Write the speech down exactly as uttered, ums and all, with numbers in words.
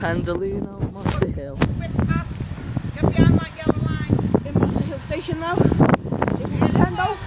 Pendolino, Monster Hill. Get behind that yellow line. In Monster Hill Station now. If you Pendo.